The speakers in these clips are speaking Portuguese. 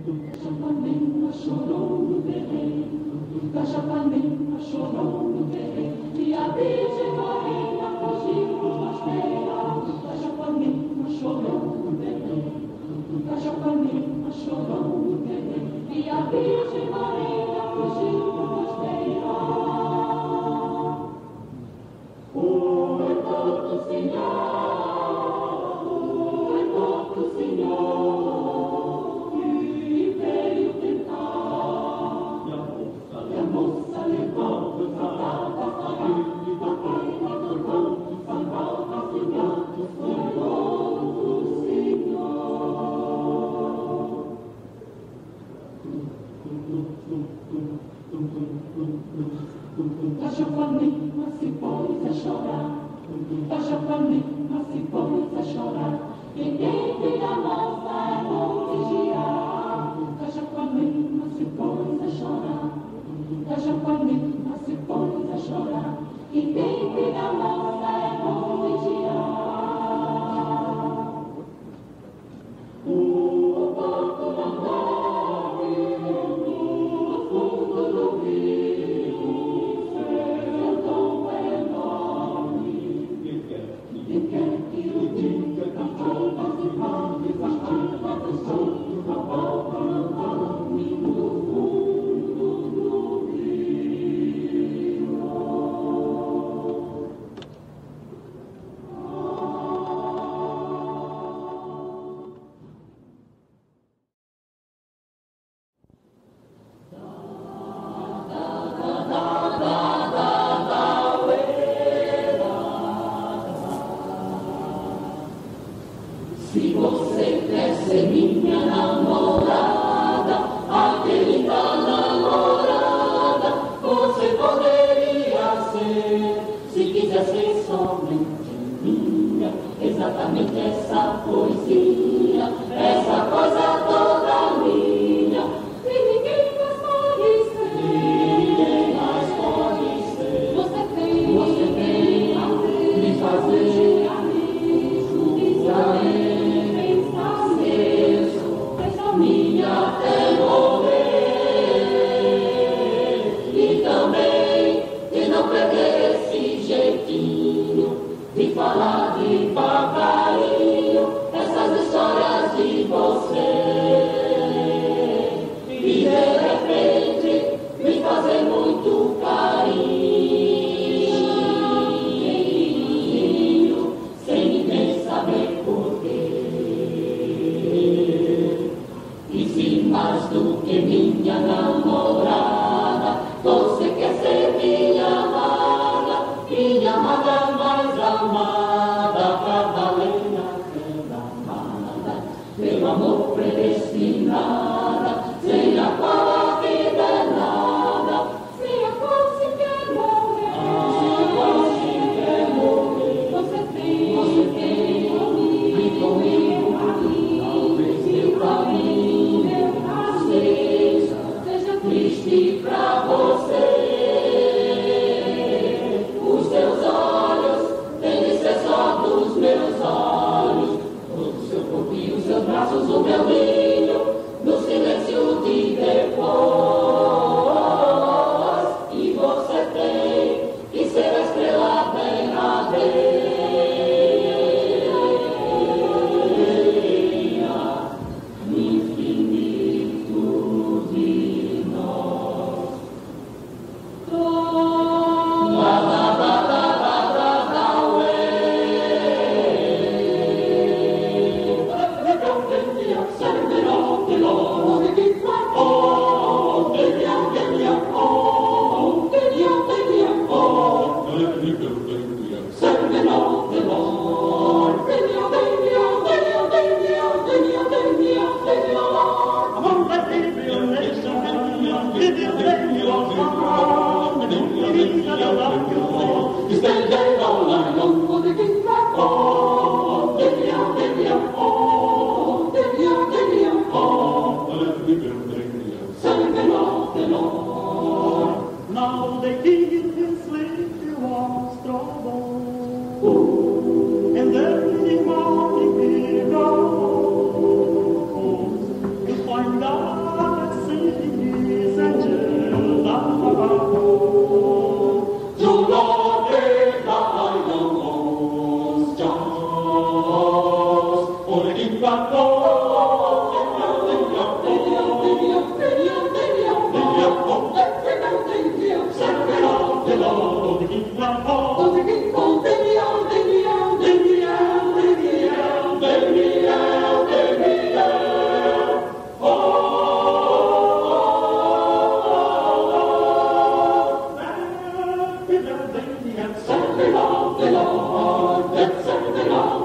Cajapanema chorou no terreiro, Cajapanema chorou no terreiro, e a Virgem Maria fugiu dos masteiros. Cajapanema chorou no terreiro, Cajapanema chorou no terreiro, e a Virgem Maria fugiu dos masteiros. Oi, Porto Senhor, oi, Porto Senhor. Cajapanema se pôs a chorar, Cajapanema se pôs a chorar. Quem tem filha moça é bom vigiar. Cajapanema se pôs a chorar, Cajapanema se pôs a chorar. Quem tem filha moça é bom vigiar. O porco não morre no fundo do rio. Seu dom é enorme. Quem quer que o diga que todas e vales as palmas solto na boca não dorme no fundo do rio. Se você quer ser minha namorada, aquele da namorada, você poderia ser, se quiser ser somente minha, exatamente essa poesia, essa coisa toda minha. E ninguém mais pode ser, ninguém mais pode ser. Você tem me fazer minha até morrer, e também de não perder esse jeitinho de falar devagarinho essas histórias de você, e de repente me fazer muito carinho, sem ninguém saber porquê. E se mais do que minha namorada, você quer ser minha amada mais amada, cavaleira amada, pelo amor predestinada, sem a qual a vida é nada, sem a qual se quer morrer, sem a qual se quer morrer. Você tem e comigo, talvez meu caminho. Seis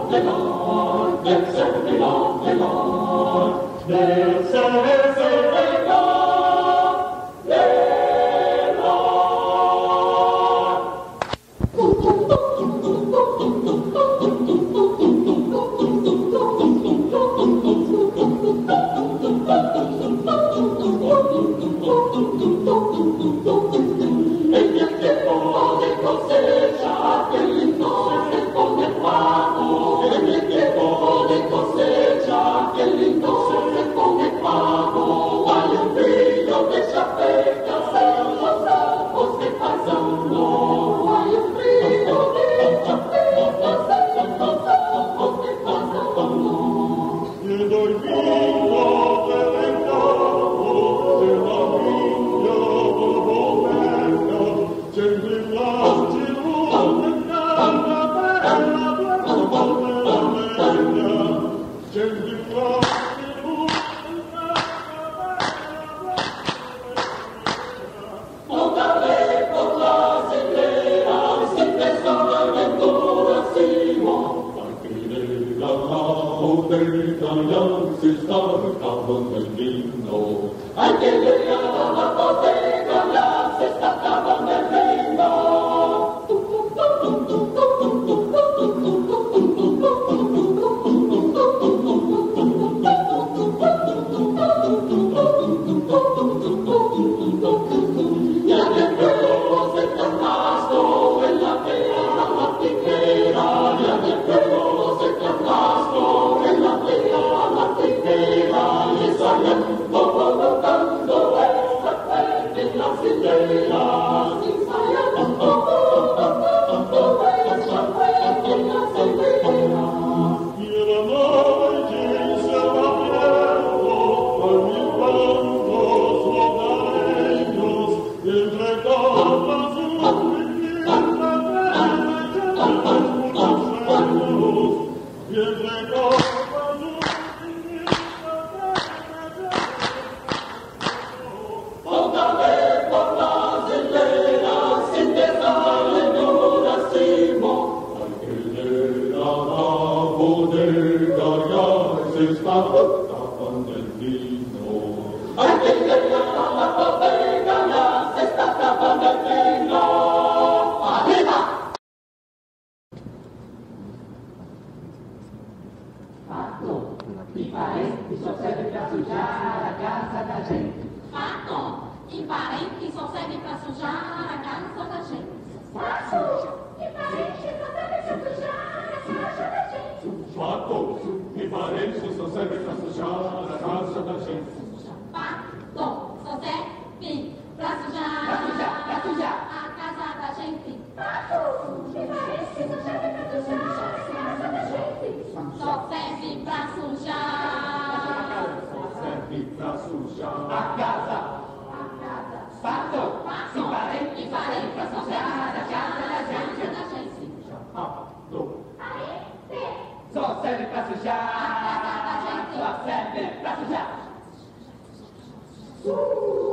Só serve pra sujar, só serve pra sujar.